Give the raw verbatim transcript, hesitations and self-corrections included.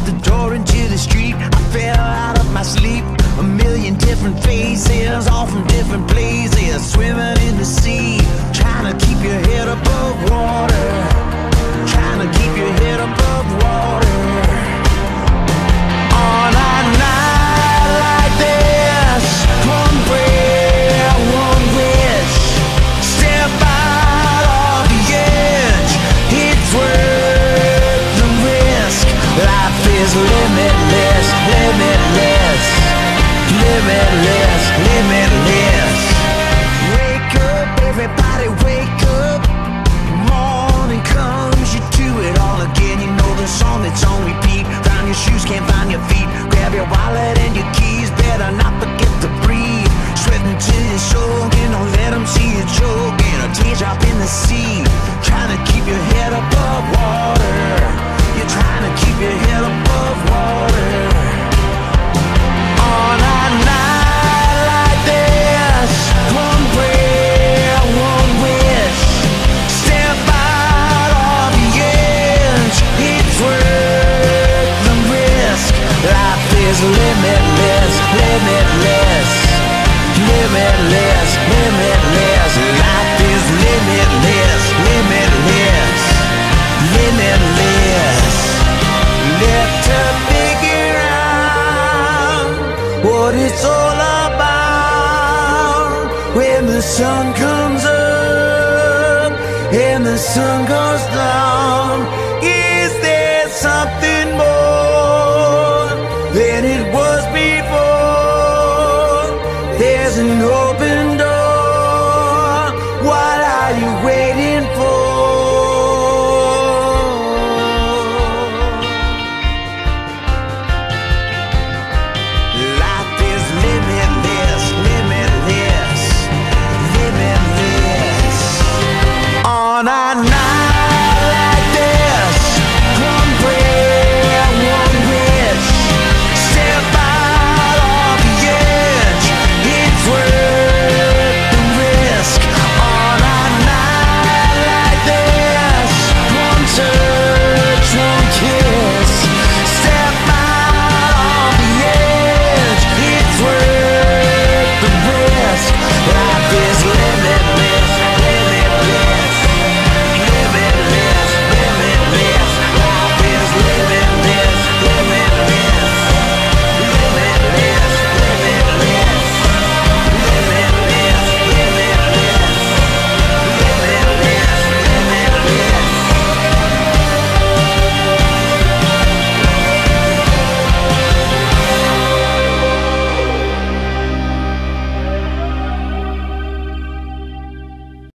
the door into the street. I fell out of my sleep. A million different faces, all from different places, swimming in the sea, trying to keep your head above water, trying to keep your head above water. On a night like this, one prayer, one wish, step out of the edge. It's worth the risk. Life is limitless, limitless, limitless, limitless. Wake up, everybody wake up. Morning comes, you do it all again. You know the song that's on repeat. Found your shoes, can't find your feet. Grab your wallet and your keys, better not forget to breathe. Sweating till you're soaking, don't let them see you choking. A teardrop in the sea, trying to keep your head above water. You're trying to keep your head above water. On a night like this, one prayer, one wish, step out of the edge. It's worth the risk. Life is limitless, limitless, limitless, limitless. Life is limitless, limitless, limitless. Let her figure out what it's all about. When the sun comes up and the sun goes down,